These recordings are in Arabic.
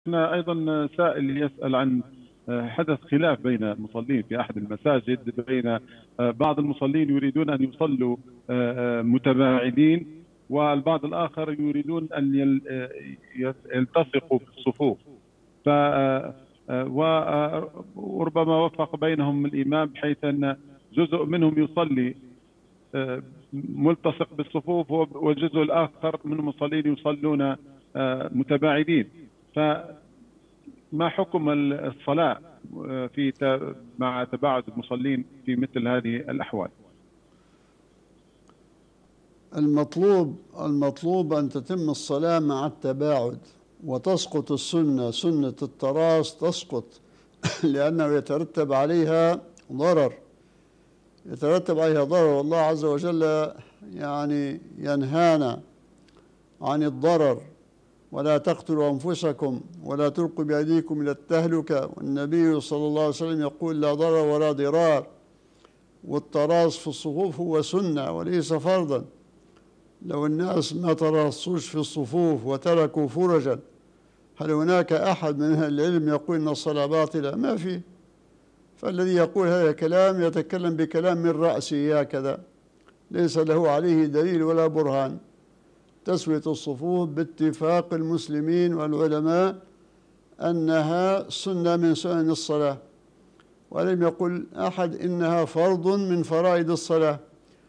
هنا أيضا سائل يسأل عن حدث خلاف بين المصلين في أحد المساجد، بين بعض المصلين يريدون أن يصلوا متباعدين، والبعض الآخر يريدون أن يلتصقوا في الصفوف. ف وربما وفق بينهم الإمام بحيث أن جزء منهم يصلي ملتصق بالصفوف والجزء الآخر من المصلين يصلون متباعدين. فما حكم الصلاة مع تباعد المصلين في مثل هذه الأحوال؟ المطلوب أن تتم الصلاة مع التباعد، وتسقط سنة التراص تسقط لأنه يترتب عليها ضرر، والله عز وجل يعني ينهانا عن الضرر: ولا تقتلوا أنفسكم ولا تلقوا بأيديكم إلى التهلكة. والنبي صلى الله عليه وسلم يقول: لا ضرر ولا ضرار. والتراص في الصفوف هو سنة وليس فرضا. لو الناس ما تراصوش في الصفوف وتركوا فرجا، هل هناك أحد من أهل العلم يقول إن الصلاة باطلة؟ ما في. فالذي يقول هذا الكلام يتكلم بكلام من رأسه هكذا، ليس له عليه دليل ولا برهان. تسوية الصفوف باتفاق المسلمين والعلماء أنها سنة من سنن الصلاة، ولم يقل أحد إنها فرض من فرائض الصلاة.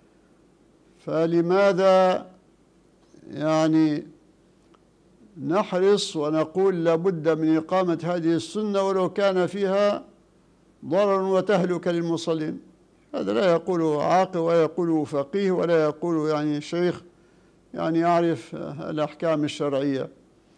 فلماذا يعني نحرص ونقول لابد من إقامة هذه السنة ولو كان فيها ضرر وتهلك للمصلين؟ هذا لا يقوله عاقل ولا يقوله فقيه ولا يقوله يعني شيخ يعني يعرف الأحكام الشرعية.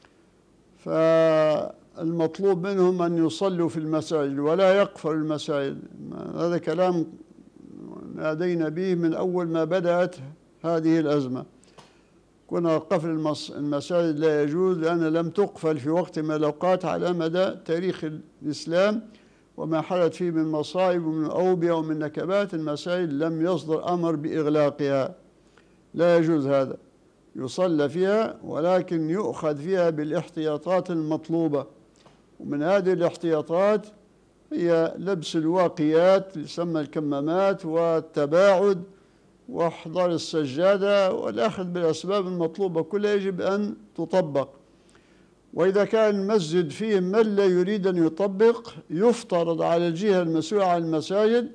فالمطلوب منهم أن يصلوا في المساجد ولا يقفلوا المساجد. هذا كلام نادينا به من أول ما بدأت هذه الأزمة. كنا قفل المساجد لا يجوز، لأن لم تقفل في وقت من الأوقات على مدى تاريخ الإسلام، وما حدث فيه من مصائب ومن أوبئة ومن نكبات. المساجد لم يصدر أمر بإغلاقها، لا يجوز هذا. يصلى فيها ولكن يؤخذ فيها بالاحتياطات المطلوبة، ومن هذه الاحتياطات هي لبس الواقيات يسمى الكمامات، والتباعد، واحضار السجادة، والأخذ بالأسباب المطلوبة كلها يجب أن تطبق. وإذا كان المسجد فيه من لا يريد أن يطبق، يفترض على الجهة المسؤولة عن المساجد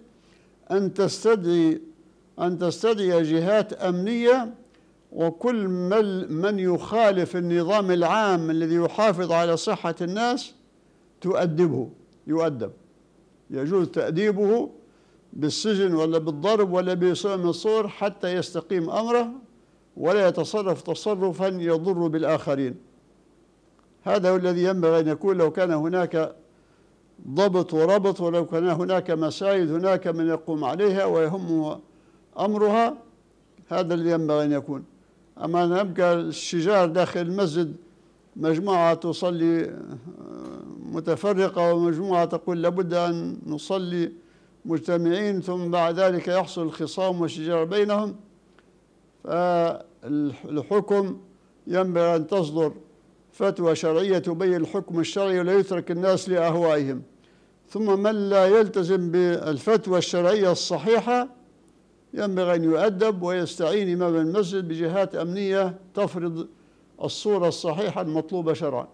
أن تستدعي جهات أمنية، وكل من يخالف النظام العام الذي يحافظ على صحة الناس يؤدب. يجوز تأديبه بالسجن ولا بالضرب ولا بصورة من الصور حتى يستقيم أمره ولا يتصرف تصرفا يضر بالآخرين. هذا هو الذي ينبغي أن يكون. لو كان هناك ضبط وربط، ولو كان هناك مساجد هناك من يقوم عليها ويهم أمرها، هذا اللي ينبغي أن يكون. أما أن يبقى الشجار داخل المسجد، مجموعة تصلي متفرقة ومجموعة تقول لابد أن نصلي مجتمعين، ثم بعد ذلك يحصل الخصام والشجار بينهم. فالحكم ينبغي أن تصدر فتوى شرعية تبين الحكم الشرعي ولا يترك الناس لأهوائهم. ثم من لا يلتزم بالفتوى الشرعية الصحيحة ينبغي أن يؤدب ويستعين إمام المسجد بجهات أمنية تفرض الصورة الصحيحة المطلوبة شرعا.